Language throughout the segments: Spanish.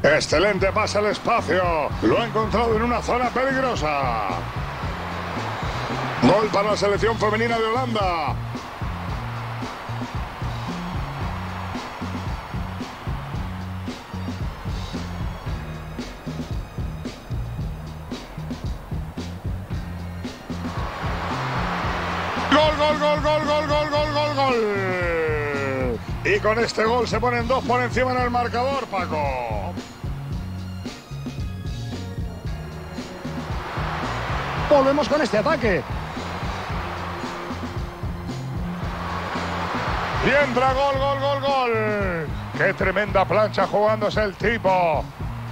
Excelente pase al espacio. Lo ha encontrado en una zona peligrosa. Gol para la selección femenina de Holanda. Gol, gol, gol, gol, gol, gol, gol, gol, gol. Y con este gol se ponen 2 por encima en el marcador, Paco. Volvemos con este ataque. Y entra gol, gol, gol, gol. Qué tremenda plancha jugándose el tipo.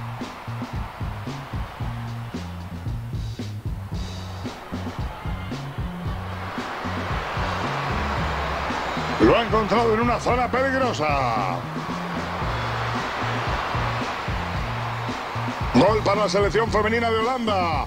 Lo ha encontrado en una zona peligrosa. Gol para la selección femenina de Holanda.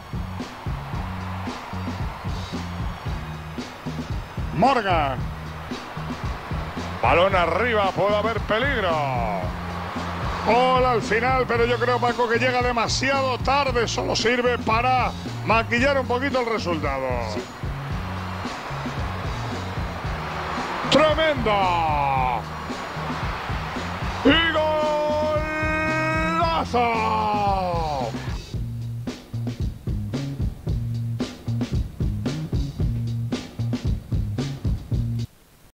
Morgan. Balón arriba, puede haber peligro. Gol al final, pero yo creo, Paco, que llega demasiado tarde. Solo sirve para maquillar un poquito el resultado. Sí. ¡Tremenda! ¡Y golazo!